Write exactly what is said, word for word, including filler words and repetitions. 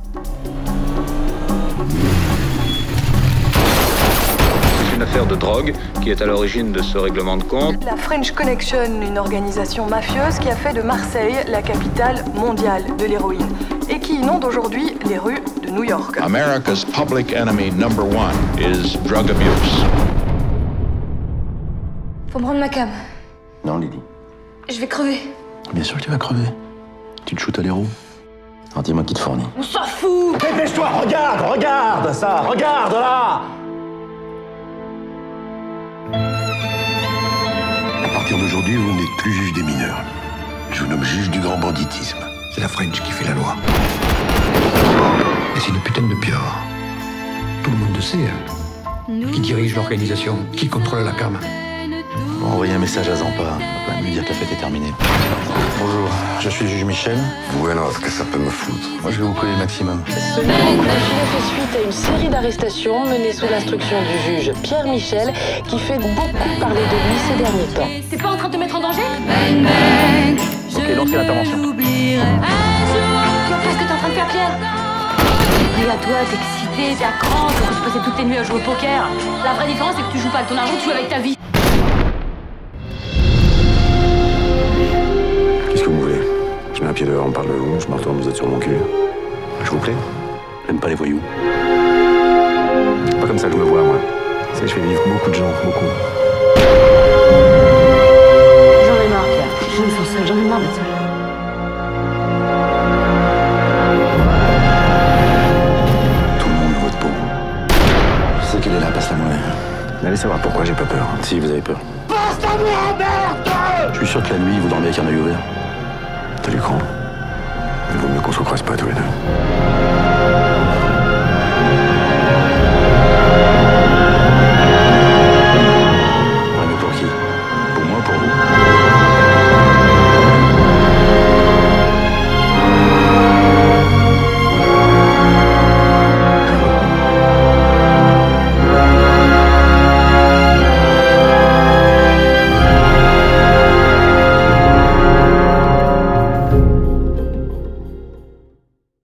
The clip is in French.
C'est une affaire de drogue qui est à l'origine de ce règlement de compte. La French Connection, une organisation mafieuse qui a fait de Marseille la capitale mondiale de l'héroïne et qui inonde aujourd'hui les rues de New York. America's public enemy number one is drug abuse. Faut me rendre ma cam. Non, Lily. Je vais crever. Bien sûr que tu vas crever. Tu te shootes à l'héros. Alors dis-moi qui te fournit. On s'en fout. Dépêche-toi, regarde, regarde ça, regarde là. À partir d'aujourd'hui, vous n'êtes plus juge des mineurs. Je vous nomme juge du grand banditisme. C'est la French qui fait la loi. Et c'est une putain de pire. Tout le monde le sait. Hein. Qui dirige l'organisation, qui contrôle la cam. On va envoyer un message à Zampa. On va quand même lui dire que la fête est terminée. Bonjour, je suis le juge Michel. Bueno, ce que ça peut me foutre. Moi, je vais vous coller le maximum. Ce nouveau coup de filet fait suite à une série d'arrestations menées sous l'instruction du juge Pierre Michel, qui fait beaucoup parler de lui ces derniers temps. T'es pas en train de te mettre en danger? Ok, lancez l'intervention. Tu vois pas ce que t'es en train de faire, Pierre? T'es pris à toi, t'es excité, t'es à cran, t'aurais dû passer toutes tes nuits à jouer au poker. La vraie différence, c'est que tu joues pas avec ton argent, tu joues avec ta vie. Qu'est-ce que vous voulez? Je mets un pied dehors, on parle de vous, je me retourne, vous êtes sur mon cul. Je vous plais? J'aime pas les voyous. C'est pas comme ça que je me vois, moi. C'est que je fais vivre beaucoup de gens, beaucoup. J'en ai marre, Pierre. Je me sens seule, j'en ai marre d'être seule. Tout le monde veut votre peau. Je sais qu'elle est là, passe-la moi. Allez savoir pourquoi j'ai pas peur. Si, vous avez peur. Passe-la-moi, merde! Je suis sûr que la nuit, vous dormez avec un œil ouvert. T'as du cran. Il vaut mieux qu'on se croise pas tous les deux.